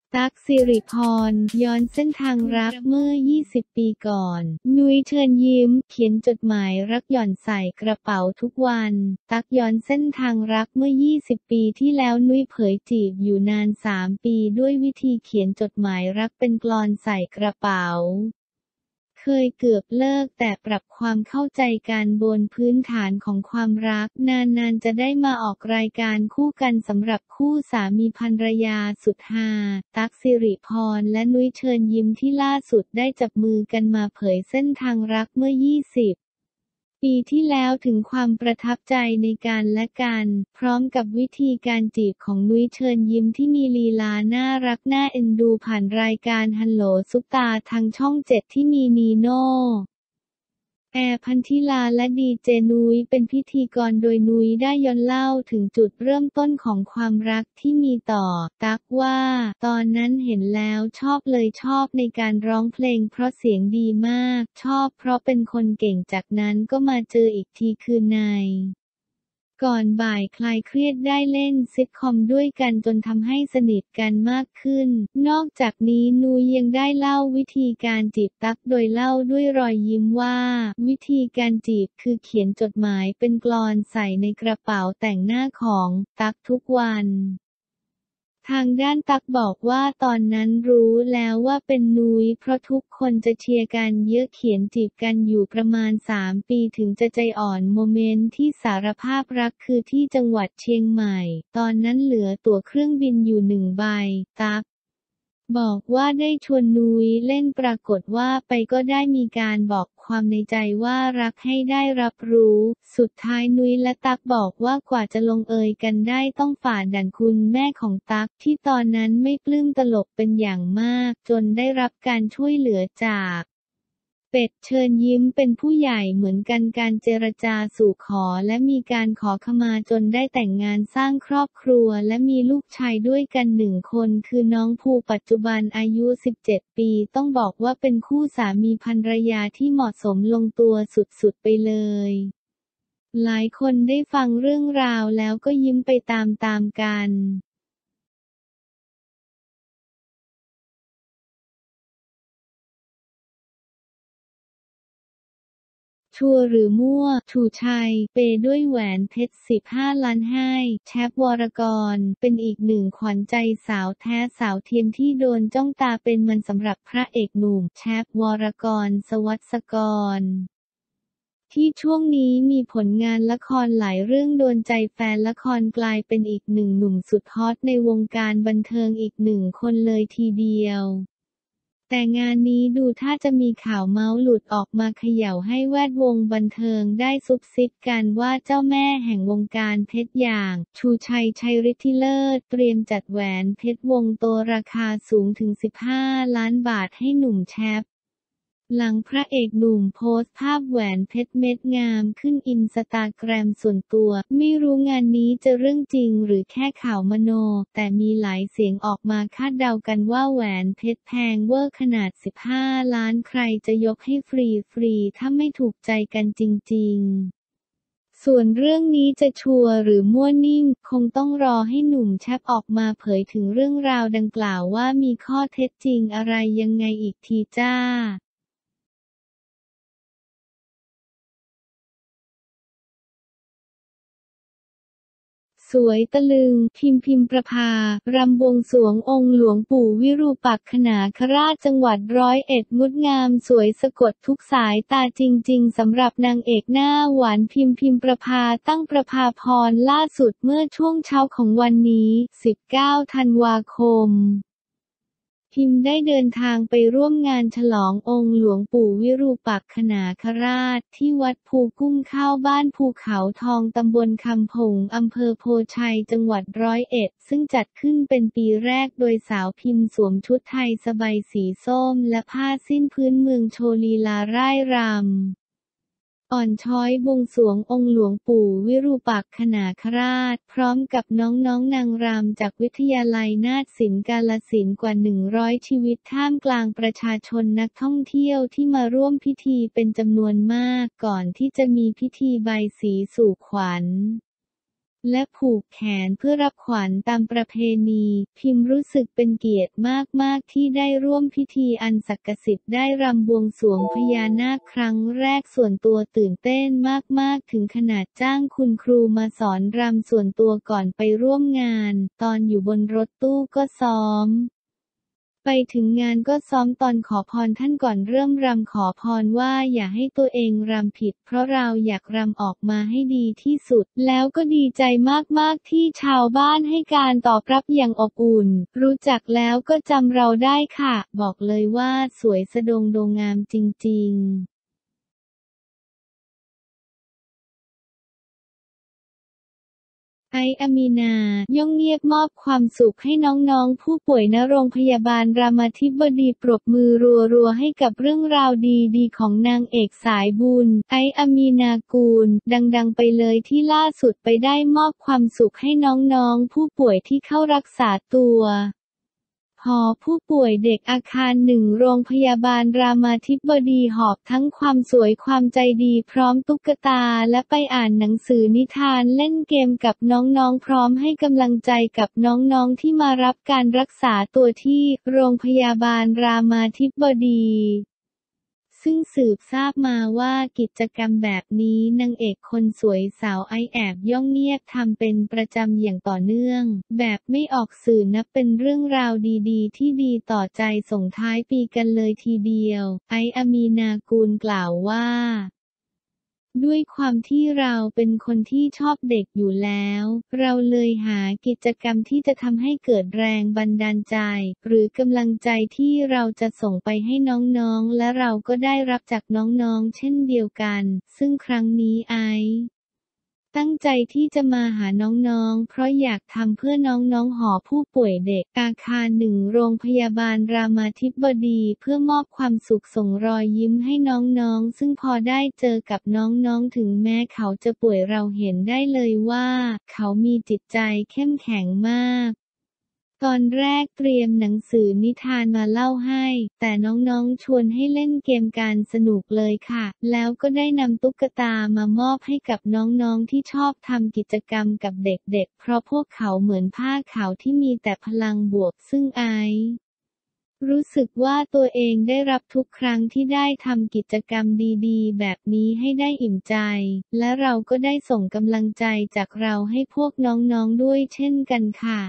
ตั๊ก สิริพร ย้อนเส้นทางรักเมื่อ 20 ปีก่อน นุ้ย เชิญยิ้ม เขียนจดหมายรักหย่อนใส่กระเป๋าทุกวัน ตั๊กย้อนเส้นทางรักเมื่อ 20 ปีที่แล้ว นุ้ยเผยจีบอยู่นาน 3 ปีด้วยวิธีเขียนจดหมายรักเป็นกลอนใส่กระเป๋า เคยเกือบเลิกแต่ปรับความเข้าใจกันบนพื้นฐานของความรัก นานๆจะได้มาออกรายการคู่กันสำหรับคู่สามีภรรยาสุดฮา ตั๊ก สิริพร และนุ้ย เชิญยิ้มที่ล่าสุดได้จับมือกันมาเผยเส้นทางรักเมื่อ 20 ปีที่แล้วถึงความประทับใจในกันและกัน พร้อมกับวิธีการจีบของนุ้ย เชิญยิ้มที่มีลีลาน่ารักน่าเอ็นดูผ่านรายการฮัลโหลซุปตาทางช่อง 7 ที่มีนีโน่ แอร์ พันธิลาและดีเจนุ้ยเป็นพิธีกรโดยนุ้ยได้ย้อนเล่าถึงจุดเริ่มต้นของความรักที่มีต่อตั๊กว่า ตอนนั้นเห็นแล้วชอบเลยชอบในการร้องเพลงเพราะเสียงดีมาก ชอบเพราะเป็นคนเก่งจากนั้นก็มาเจออีกทีคือในก่อนบ่ายคลายเครียดได้เล่นซิทคอมด้วยกันจนทำให้สนิทกันมากขึ้น นอกจากนี้นุ้ยยังได้เล่าวิธีการจีบตั๊กโดยเล่าด้วยรอยยิ้มว่า วิธีการจีบคือเขียนจดหมายเป็นกลอนใส่ในกระเป๋าแต่งหน้าของตั๊กทุกวันทางด้านตั๊กบอกว่าตอนนั้นรู้แล้วว่าเป็นนุ้ยเพราะทุกคนจะเชียร์กันเยอะเขียนจีบกันอยู่ประมาณ 3 ปีถึงจะใจอ่อนโมเมนต์ที่สารภาพรักคือที่จังหวัดเชียงใหม่ตอนนั้นเหลือตั๋วเครื่องบินอยู่1 ใบตั๊กบอกว่าได้ชวนนุ้ยเล่นปรากฏว่าไปก็ได้มีการบอกความในใจว่ารักให้ได้รับรู้สุดท้ายนุ้ยและตั๊กบอกว่ากว่าจะลงเอยกันได้ต้องฝ่าด่านคุณแม่ของตั๊กที่ตอนนั้นไม่ปลื้มตลกเป็นอย่างมากจนได้รับการช่วยเหลือจากเป็ด เชิญยิ้มเป็นผู้ใหญ่เหมือนกันการเจรจาสู่ขอและมีการขอขมาจนได้แต่งงานสร้างครอบครัวและมีลูกชายด้วยกัน1 คนคือน้องภูปัจจุบันอายุ 17 ปีต้องบอกว่าเป็นคู่สามีภรรยาที่เหมาะสมลงตัวสุดๆไปเลยหลายคนได้ฟังเรื่องราวแล้วก็ยิ้มไปตามๆกันชัวร์หรือมั่ว ชูชัย เปย์ด้วยแหวนเพชร 15 ล้านให้แชป วรกร เป็นอีกหนึ่งขวัญใจสาวแท้สาวเทียมที่โดนจ้องตาเป็นมันสำหรับพระเอกหนุ่มแชป วรกร สวัสกร ที่ช่วงนี้มีผลงานละครหลายเรื่องโดนใจแฟนละครกลายเป็นอีกหนึ่งหนุ่มสุดฮอตในวงการบันเทิงอีก1 คนเลยทีเดียวแต่งานนี้ดูถ้าจะมีข่าวเมาส์หลุดออกมาเขย่าให้แวดวงบันเทิงได้ซุบซิบกันว่าเจ้าแม่แห่งวงการเพชรอย่าง ชูชัย ชัยฤทธิเลิศเตรียมจัดแหวนเพชรวงโตราคาสูงถึง 15 ล้านบาทให้หนุ่มแชปหลังพระเอกหนุ่มโพสต์ภาพแหวนเพชรเม็ดงามขึ้นอินสตาแกรมส่วนตัวไม่รู้งานนี้จะเรื่องจริงหรือแค่ข่าวมโนแต่มีหลายเสียงออกมาคาดเดากันว่าแหวนเพชรแพงเวอร์ขนาด 15 ล้านใครจะยกให้ฟรีถ้าไม่ถูกใจกันจริงๆส่วนเรื่องนี้จะชัวร์หรือมั่วนิ่มคงต้องรอให้หนุ่มแชปออกมาเผยถึงเรื่องราวดังกล่าวว่ามีข้อเท็จจริงอะไรยังไงอีกทีจ้าสวยตะลึง พิมประภารำบวงสรวงองค์หลวงปู่วิรูปักขนากราชจังหวัด101งดงามสวยสะกดทุกสายตาจริงๆสำหรับนางเอกหน้าหวานพิมประภาตั้งประภาพรล่าสุดเมื่อช่วงเช้าของวันนี้ 19 ธันวาคมพิมได้เดินทางไปร่วมงานฉลององค์หลวงปู่วิรูปักขนาคราชที่วัดภูกุ้งข้าวบ้านภูเขาทองตำบลคำผงอำเภอโพชัยจังหวัด101ซึ่งจัดขึ้นเป็นปีแรกโดยสาวพิมสวมชุดไทยสบายสีส้มและผ้าสิ้นพื้นเมืองโชว์ลีลาร่ายรำอ่อนช้อยบวงสรวงองค์หลวงปู่วิรูปักขนาคราชพร้อมกับน้องๆนางรำจากวิทยาลัยนาฏศิลป์กาฬสินธุ์กว่า100ชีวิตท่ามกลางประชาชนนักท่องเที่ยวที่มาร่วมพิธีเป็นจำนวนมากก่อนที่จะมีพิธีใบสีสู่ขวัญและผูกแขนเพื่อรับขวัญตามประเพณี พิมพ์รู้สึกเป็นเกียรติมากๆที่ได้ร่วมพิธีอันศักดิ์สิทธิ์ได้รำบวงสรวงพญานาคครั้งแรกส่วนตัวตื่นเต้นมากๆถึงขนาดจ้างคุณครูมาสอนรำส่วนตัวก่อนไปร่วมงาน ตอนอยู่บนรถตู้ก็ซ้อม ไปถึงงานก็ซ้อมตอนขอพรท่านก่อนเริ่มรำขอพรว่าอย่าให้ตัวเองรำผิดเพราะเราอยากรำออกมาให้ดีที่สุดแล้วก็ดีใจมากๆที่ชาวบ้านให้การตอบรับอย่างอบอุ่นรู้จักแล้วก็จำเราได้ค่ะบอกเลยว่าสวยสะดงโดงามจริงๆอามีนาย่องเงียบมอบความสุขให้น้องๆผู้ป่วยณโรงพยาบาลรามาธิบดีปรบมือรัวๆให้กับเรื่องราวดีๆของนางเอกสายบุญอามีนากูลดังๆไปเลยที่ล่าสุดไปได้มอบความสุขให้น้องๆผู้ป่วยที่เข้ารักษาตัวหอผู้ป่วยเด็กอาคาร1โรงพยาบาลรามาธิบดีหอบทั้งความสวยความใจดีพร้อมตุ๊กตาและไปอ่านหนังสือนิทานเล่นเกมกับน้องๆพร้อมให้กำลังใจกับน้องๆที่มารับการรักษาตัวที่โรงพยาบาลรามาธิบดีซึ่งสืบทราบมาว่ากิจกรรมแบบนี้นางเอกคนสวยสาวแอบย่องเงียบทำเป็นประจำอย่างต่อเนื่องแบบไม่ออกสื่อนับเป็นเรื่องราวดีๆที่ดีต่อใจส่งท้ายปีกันเลยทีเดียวอามีนากูลกล่าวว่าด้วยความที่เราเป็นคนที่ชอบเด็กอยู่แล้วเราเลยหากิจกรรมที่จะทำให้เกิดแรงบันดาลใจหรือกำลังใจที่เราจะส่งไปให้น้องๆและเราก็ได้รับจากน้องๆเช่นเดียวกันซึ่งครั้งนี้ตั้งใจที่จะมาหาน้องๆเพราะอยากทำเพื่อน้องๆหอผู้ป่วยเด็กอาคาร1โรงพยาบาลรามาธิบดีเพื่อมอบความสุขส่งรอยยิ้มให้น้องๆซึ่งพอได้เจอกับน้องๆถึงแม้เขาจะป่วยเราเห็นได้เลยว่าเขามีจิตใจเข้มแข็งมากตอนแรกเตรียมหนังสือนิทานมาเล่าให้แต่น้องๆชวนให้เล่นเกมการสนุกเลยค่ะแล้วก็ได้นำตุ๊กตามามอบให้กับน้องๆที่ชอบทำกิจกรรมกับเด็กๆเพราะพวกเขาเหมือนผ้าขาวที่มีแต่พลังบวกซึ่งรู้สึกว่าตัวเองได้รับทุกครั้งที่ได้ทำกิจกรรมดีๆแบบนี้ให้ได้อิ่มใจและเราก็ได้ส่งกำลังใจจากเราให้พวกน้องๆด้วยเช่นกันค่ะ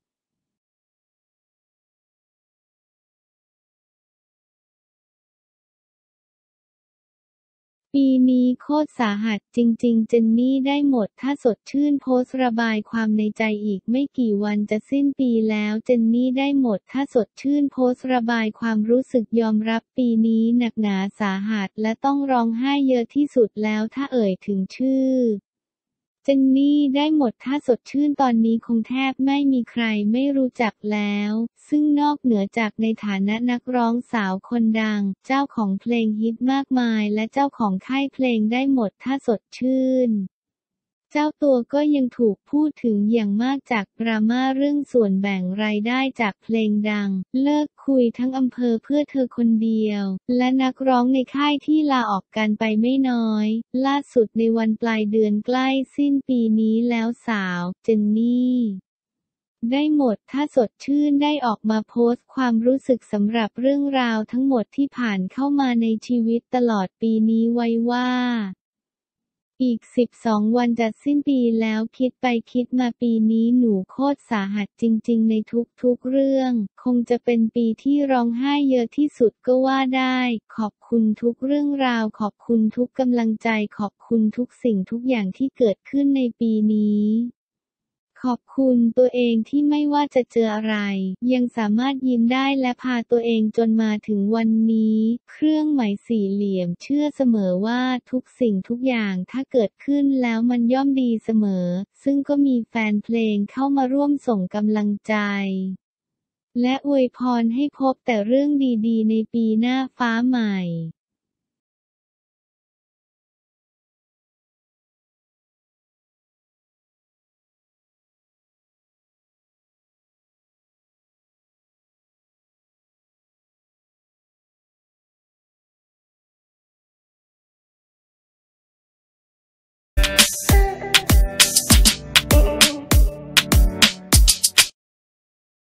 ปีนี้โคตรสาหัสจริงๆเจนนี่ได้หมดถ้าสดชื่นโพสต์ระบายความในใจอีกไม่กี่วันจะสิ้นปีแล้วเจนนี่ได้หมดถ้าสดชื่นโพสต์ระบายความรู้สึกยอมรับปีนี้หนักหนาสาหัสและต้องร้องไห้เยอะที่สุดแล้วถ้าเอ่ยถึงชื่อเจนนี่ได้หมดถ้าสดชื่นตอนนี้คงแทบไม่มีใครไม่รู้จักแล้วซึ่งนอกเหนือจากในฐานะนักร้องสาวคนดังเจ้าของเพลงฮิตมากมายและเจ้าของค่ายเพลงได้หมดถ้าสดชื่นเจ้าตัวก็ยังถูกพูดถึงอย่างมากจากดราม่าเรื่องส่วนแบ่งรายได้จากเพลงดังเลิกคุยทั้งอำเภอเพื่อเธอคนเดียวและนักร้องในค่ายที่ลาออกกันไปไม่น้อยล่าสุดในวันปลายเดือนใกล้สิ้นปีนี้แล้วสาวเจนนี่ได้หมดถ้าสดชื่นได้ออกมาโพสต์ความรู้สึกสำหรับเรื่องราวทั้งหมดที่ผ่านเข้ามาในชีวิตตลอดปีนี้ไว้ว่าอีก12วันจะสิ้นปีแล้วคิดไปคิดมาปีนี้หนูโคตรสาหัสจริงๆในทุกๆเรื่องคงจะเป็นปีที่ร้องไห้เยอะที่สุดก็ว่าได้ขอบคุณทุกเรื่องราวขอบคุณทุกกำลังใจขอบคุณทุกสิ่งทุกอย่างที่เกิดขึ้นในปีนี้ขอบคุณตัวเองที่ไม่ว่าจะเจออะไรยังสามารถยิ้มได้และพาตัวเองจนมาถึงวันนี้เครื่องหมายสี่เหลี่ยมเชื่อเสมอว่าทุกสิ่งทุกอย่างถ้าเกิดขึ้นแล้วมันย่อมดีเสมอซึ่งก็มีแฟนเพลงเข้ามาร่วมส่งกำลังใจและอวยพรให้พบแต่เรื่องดีๆในปีหน้าฟ้าใหม่